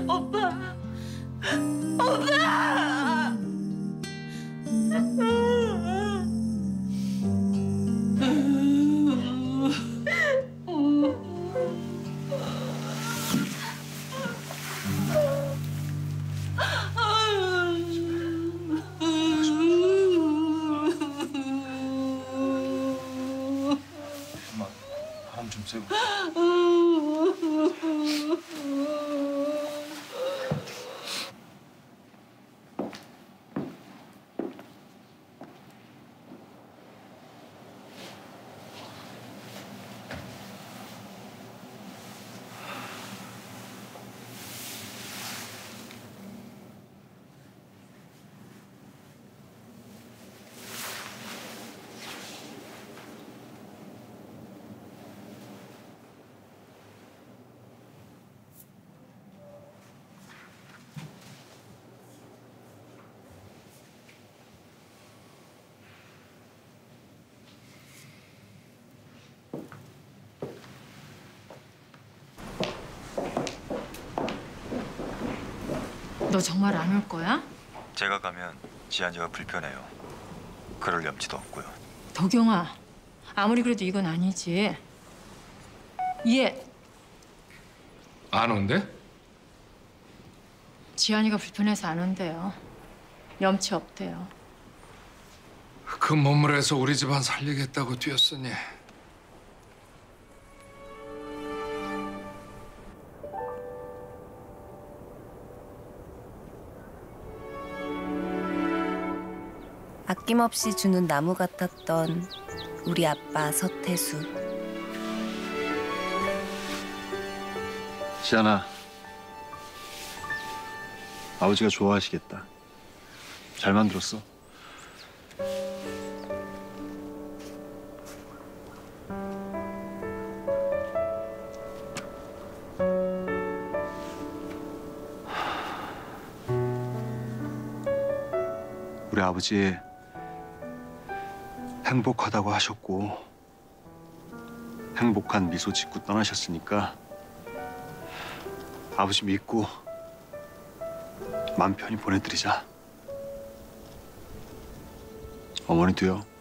오빠! 오빠! 엄마, 바람 좀 쐬고. 너 정말 안 올 거야? 제가 가면 지한이가 불편해요. 그럴 염치도 없고요. 덕영아, 아무리 그래도 이건 아니지. 얘 안 온대? 지한이가 불편해서 안 온대요. 염치 없대요. 그 몸을 해서 우리 집안 살리겠다고 뛰었으니 아낌없이 주는 나무 같았던 우리 아빠 서태수. 지한아, 아버지가 좋아하시겠다. 잘 만들었어. 우리 아버지 행복하다고 하셨고 행복한 미소 짓고 떠나셨으니까 아버지 믿고 맘 편히 보내드리자. 어머니도요.